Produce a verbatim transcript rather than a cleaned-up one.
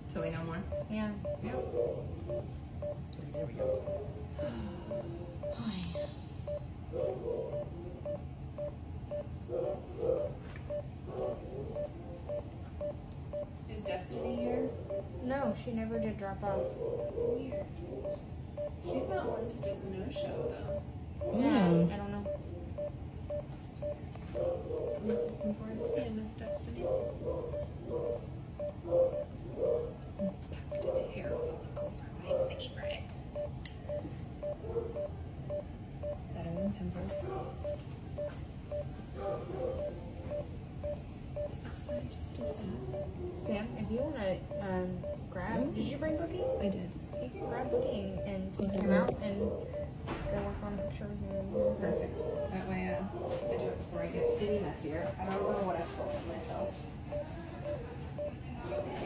Till we know more? Yeah. Yep. There we go. Hi. Is Destiny here? No, she never did drop off. Weird. She's not one to just no-show, though. Yeah, Mm. I don't know. I'm just looking forward to seeing Miss Destiny. Impacted hair follicles are my favorite. Better than pimples. Is this side just as bad? Sam, if you want to um, grab, did you bring Boogie? I did. You can grab Boogie and take him out and go work on a picture with you. Perfect. That way uh, I do it before I get any messier. I don't remember what I spoke to myself.